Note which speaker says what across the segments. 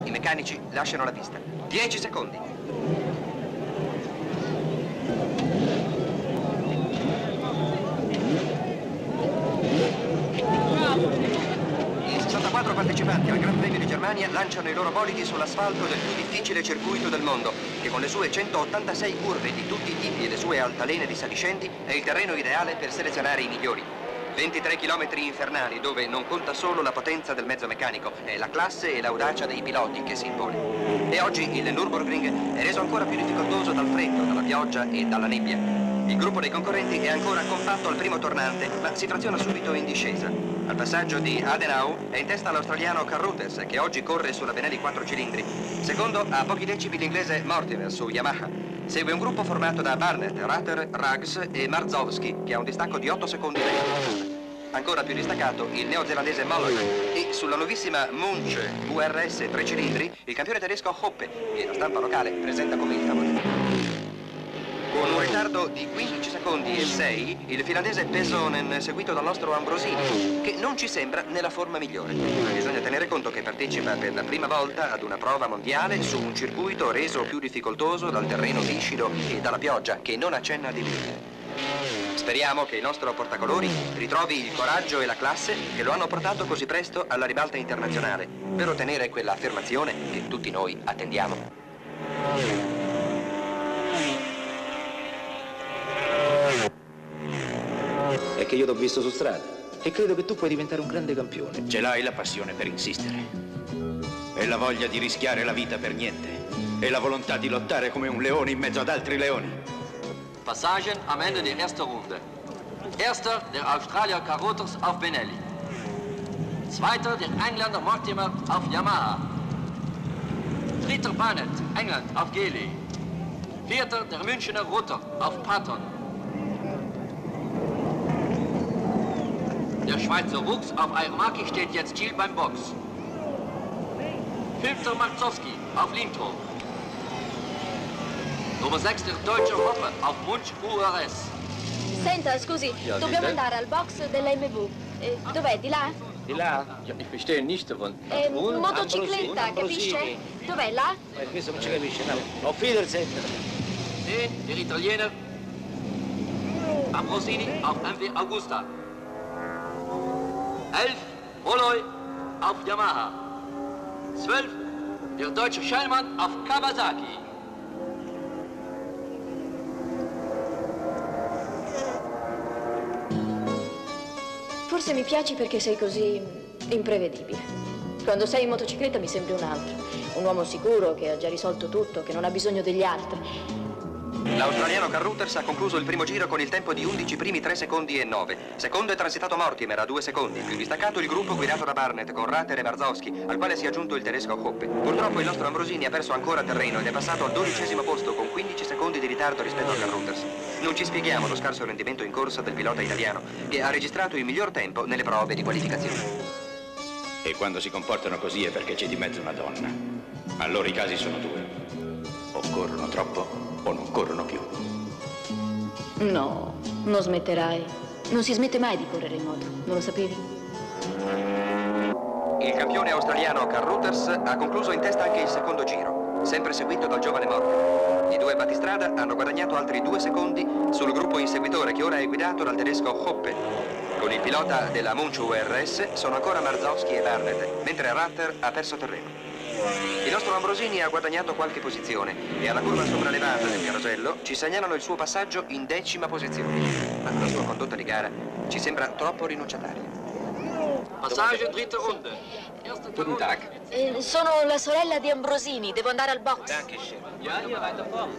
Speaker 1: I meccanici lasciano la pista. 10 secondi. I 64 partecipanti al Gran Premio di Germania lanciano i loro bolidi sull'asfalto del più difficile circuito del mondo, che con le sue 186 curve di tutti i tipi e le sue altalene disaliscenti è il terreno ideale per selezionare i migliori. 23 chilometri infernali dove non conta solo la potenza del mezzo meccanico, è la classe e l'audacia dei piloti che si impone. E oggi il Nürburgring è reso ancora più difficoltoso dal freddo, dalla pioggia e dalla nebbia. Il gruppo dei concorrenti è ancora compatto al primo tornante, ma si fraziona subito in discesa. Al passaggio di Adenau è in testa l'australiano Carruthers, che oggi corre sulla Benelli 4 cilindri. Secondo, a pochi decimi l'inglese Mortimer su Yamaha. Segue un gruppo formato da Barnett, Rutter, Ruggs e Marzowski, che ha un distacco di 8 secondi dai compagni. Ancora più distaccato il neozelandese Mullock e sulla nuovissima Munch URS 3 cilindri il campione tedesco Hoppe, che la stampa locale presenta come il favorito. Con un ritardo di 15 secondi e 6, il finlandese Pesonen, seguito dal nostro Ambrosini, che non ci sembra nella forma migliore. Bisogna tenere conto che partecipa per la prima volta ad una prova mondiale su un circuito reso più difficoltoso dal terreno viscido e dalla pioggia, che non accenna di mille. Speriamo che il nostro portacolori ritrovi il coraggio e la classe che lo hanno portato così presto alla ribalta internazionale, per ottenere quella affermazione che tutti noi attendiamo.
Speaker 2: È che io t'ho visto su strada e credo che tu puoi diventare un grande campione.
Speaker 3: Ce l'hai la passione per insistere. E la voglia di rischiare la vita per niente. E la volontà di lottare come un leone in mezzo ad altri leoni.
Speaker 4: Passagen am Ende der ersten Runde. Erster der Australier Carruthers auf Benelli. Zweiter der Engländer Mortimer auf Yamaha. Dritter Barnett, England, auf Geely. Vierter der Münchener Rutter auf Patton. Der Schweizer Rux auf Aermaki steht jetzt Ziel beim Box. Fünfter Marzowski auf Lintro. Nummer 6 der deutsche Hoppe auf Munch URS.
Speaker 5: Senta, scusi, dobbiamo andare al box dell'MV. Dov'è? Di là?
Speaker 2: Di là? Ja, ich verstehe nichts davon.
Speaker 5: Motocicletta, capisce? Dov'è, là?
Speaker 2: Questo non ci capisce, no. Auf Wiedersehen.
Speaker 4: 10 der Italiener Ambrosini auf MV Augusta. 11 Molloy auf Yamaha. 12 der deutsche Schellmann auf Kawasaki.
Speaker 5: Forse mi piaci perché sei così imprevedibile. Quando sei in motocicletta mi sembri un altro. Un uomo sicuro che ha già risolto tutto, che non ha bisogno degli altri.
Speaker 1: L'australiano Carruthers ha concluso il primo giro con il tempo di 11 primi 3 secondi e 9. Secondo è transitato Mortimer a 2 secondi. Più distaccato il gruppo guidato da Barnett con Rutter e Marzowski, al quale si è aggiunto il tedesco Hoppe. Purtroppo il nostro Ambrosini ha perso ancora terreno ed è passato al 12° posto con 15 secondi di ritardo rispetto a Carruthers. Non ci spieghiamo lo scarso rendimento in corsa del pilota italiano, che ha registrato il miglior tempo nelle prove di qualificazione.
Speaker 3: E quando si comportano così è perché c'è di mezzo una donna. Allora i casi sono due. O corrono troppo o non corrono più.
Speaker 5: No, non smetterai. Non si smette mai di correre in moto, non lo sapevi?
Speaker 1: Il campione australiano Carruthers ha concluso in testa anche il secondo giro, sempre seguito dal giovane Mortimer. I due battistrada hanno guadagnato altri 2 secondi sul gruppo inseguitore che ora è guidato dal tedesco Hoppe. Con il pilota della Munch URS sono ancora Marzowski e Barnett, mentre Rutter ha perso terreno. Il nostro Ambrosini ha guadagnato qualche posizione e alla curva sopraelevata del carosello ci segnalano il suo passaggio in 10ª posizione. Ma la sua condotta di gara ci sembra troppo rinunciataria.
Speaker 4: Passage dritte Runde.
Speaker 2: Guten Tag.
Speaker 5: Sono la sorella di Ambrosini, devo andare al box.
Speaker 4: Ja, hier weiter vorn.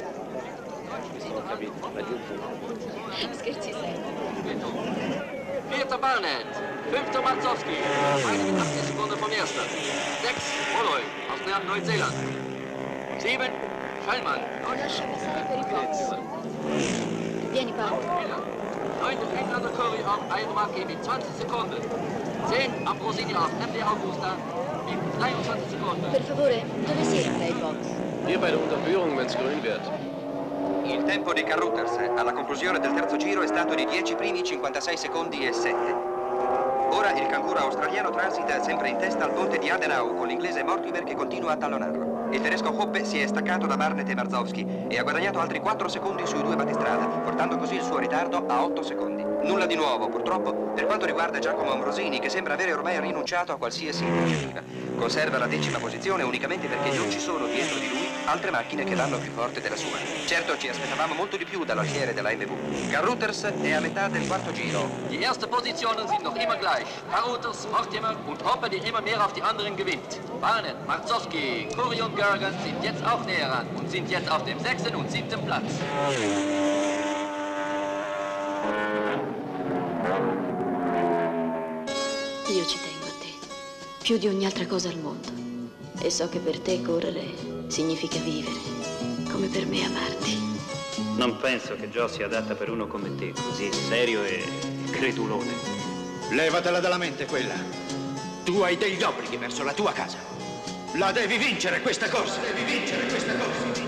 Speaker 5: Scherzi sempre.
Speaker 4: Vierter Barnett. Fünfter Marzowski. 81 Sekunden vom Ersten. 6 Molloy aus Neuseeland. 7 Schellmann.
Speaker 5: Lasciami stare per i box. Vieni Paolo.
Speaker 4: 9 Engländer Curry auf Aermaki mit 20 Sekunden. 10 Ambrosini auf MV Augusta mit 23 Sekunden.
Speaker 5: Per favore, dove siete ai box?
Speaker 2: Hier bei der Unterführung, wenn's grün wird.
Speaker 1: Il tempo di Carruthers alla conclusione del terzo giro è stato di 10 primi 56 secondi e 7. Ora il canguro australiano transita sempre in testa al ponte di Adenau con l'inglese Mortimer che continua a tallonarlo. Il tedesco Hoppe si è staccato da Barnett e Marzowski e ha guadagnato altri 4 secondi sui 2 battistrada, portando così il suo ritardo a 8 secondi. Nulla di nuovo, purtroppo, per quanto riguarda Giacomo Ambrosini, che sembra avere ormai rinunciato a qualsiasi iniziativa. Conserva la 10ª posizione unicamente perché non ci sono dietro di lui altre macchine che vanno più forte della sua. Certo, ci aspettavamo molto di più dall'alfiere della MV. Carruthers è a metà del 4º giro.
Speaker 4: Die erste Positionen sind noch immer gleich. Carruthers, Mortimer und Hoppe, die immer mehr auf die anderen gewinnt. Barnett, Marzowski, Curry und Görgen sind jetzt auch näher ran und sind jetzt auf dem 6. und 7. Platz.
Speaker 5: Io ci tengo a te, più di ogni altra cosa al mondo. E so che per te correre significa vivere, come per me amarti.
Speaker 6: Non penso che Joe sia adatta per uno come te, così serio e credulone.
Speaker 3: Levatela dalla mente quella. Tu hai degli obblighi verso la tua casa. La devi vincere questa corsa. Devi vincere questa corsa.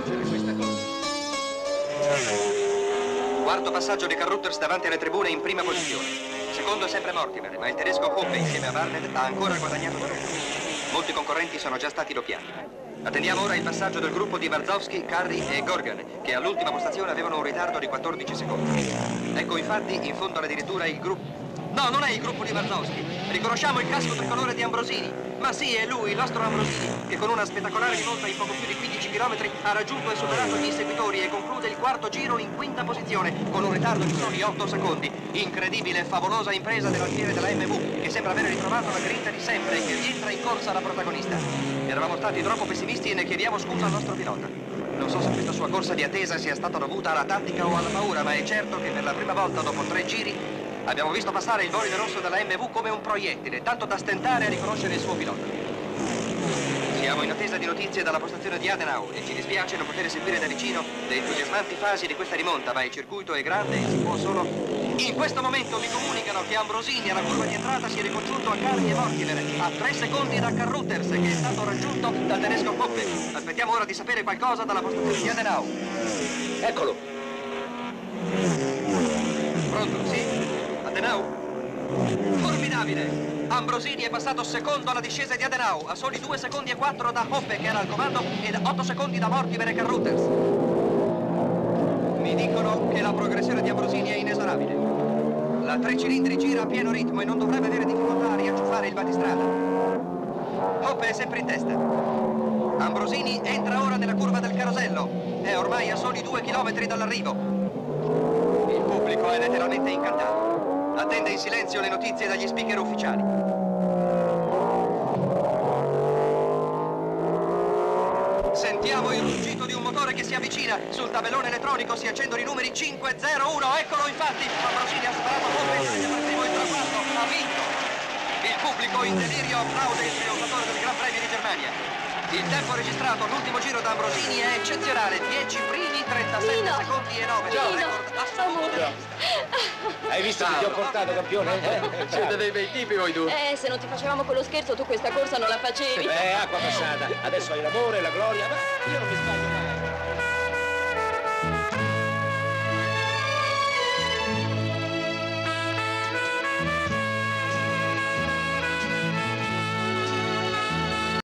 Speaker 1: Quarto passaggio di Carruthers davanti alle tribune in prima posizione. Secondo è sempre Mortimer, ma il tedesco Hoppe insieme a Barnett ha ancora guadagnato terreno. Molti concorrenti sono già stati doppiati. Attendiamo ora il passaggio del gruppo di Marzowski, Curry e Gorgan, che all'ultima postazione avevano un ritardo di 14 secondi. Ecco infatti in fondo addirittura il gruppo... No, non è il gruppo di Marzowski. Riconosciamo il casco tricolore di Ambrosini. Ma sì, è lui, il nostro Ambrosini, che con una spettacolare rivolta in poco più di 15 km ha raggiunto e superato gli inseguitori e conclude il 4º giro in 5ª posizione, con un ritardo di soli 8 secondi. Incredibile e favolosa impresa dell'alfiere della MV, che sembra aver ritrovato la grinta di sempre e che rientra in corsa da protagonista. Eravamo stati troppo pessimisti e ne chiediamo scusa al nostro pilota. Non so se questa sua corsa di attesa sia stata dovuta alla tattica o alla paura, ma è certo che per la prima volta dopo 3 giri abbiamo visto passare il bolide rosso della MV come un proiettile, tanto da stentare a riconoscere il suo pilota. Siamo in attesa di notizie dalla postazione di Adenau e ci dispiace non poter seguire da vicino le entusiasmanti fasi di questa rimonta, ma il circuito è grande e si può solo... In questo momento mi comunicano che Ambrosini alla curva di entrata si è ricongiunto a Curry e Mortimer a 3 secondi da Carruthers, che è stato raggiunto dal tedesco Hoppe. Aspettiamo ora di sapere qualcosa dalla postazione di Adenau.
Speaker 2: Eccolo.
Speaker 1: Pronto, sì? Adenau? Formidabile! Ambrosini è passato secondo alla discesa di Adenau, a soli 2 secondi e 4 da Hoppe, che era al comando, ed 8 secondi da Mortimer e Carruthers. Mi dicono che la progressione di Ambrosini è inesorabile. La 3 cilindri gira a pieno ritmo e non dovrebbe avere difficoltà a riacciuffare il battistrada. Hoppe è sempre in testa. Ambrosini entra ora nella curva del carosello. È ormai a soli 2 chilometri dall'arrivo. Il pubblico è letteralmente incantato. Attende in silenzio le notizie dagli speaker ufficiali. Sentiamo il ruggito di un motore che si avvicina. Sul tabellone elettronico si accendono i numeri 501. Eccolo infatti. Ambrosini ha superato Hoppe e per primo il traguardo. Ha vinto. Il pubblico in delirio applaude il trionfatore del Gran Premio di Germania. Il tempo registrato all'ultimo giro da Ambrosini è eccezionale. 10 primi, 37
Speaker 5: Nino.
Speaker 1: secondi e 9. Record assoluto.
Speaker 2: Hai visto che ti ho portato, campione?
Speaker 4: Siete dei bei tipi voi due.
Speaker 5: Se non ti facevamo quello scherzo, tu questa corsa non la facevi.
Speaker 2: Acqua passata. Adesso hai l'amore, la gloria. Ma io non mi sbaglio mai.